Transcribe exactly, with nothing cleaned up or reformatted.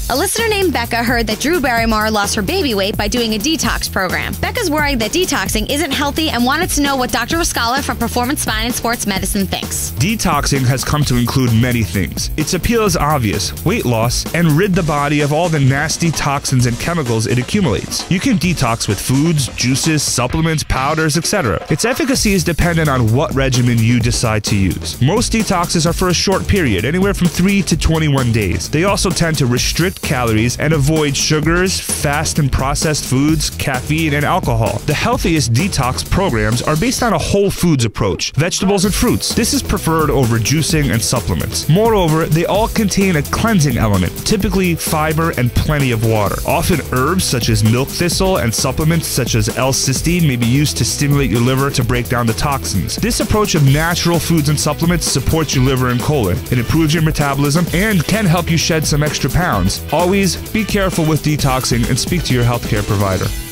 A listener named Becca heard that Drew Barrymore lost her baby weight by doing a detox program. Becca's worried that detoxing isn't healthy and wanted to know what Doctor Rascala from Performance Spine and Sports Medicine thinks. Detoxing has come to include many things. Its appeal is obvious: weight loss, and rid the body of all the nasty toxins and chemicals it accumulates. You can detox with foods, juices, supplements, powders, et cetera. Its efficacy is dependent on what regimen you decide to use. Most detoxes are for a short period, anywhere from three to twenty-one days. They also tend to restrict calories and avoid sugars, fast and processed foods, caffeine, and alcohol. The healthiest detox programs are based on a whole foods approach, vegetables and fruits. This is preferred over juicing and supplements. Moreover, they all contain a cleansing element, typically fiber and plenty of water. Often herbs such as milk thistle and supplements such as L-cysteine may be used to stimulate your liver to break down the toxins. This approach of natural foods and supplements supports your liver and colon. It improves your metabolism and can help you shed some extra pounds. Always be careful with detoxing and speak to your healthcare provider.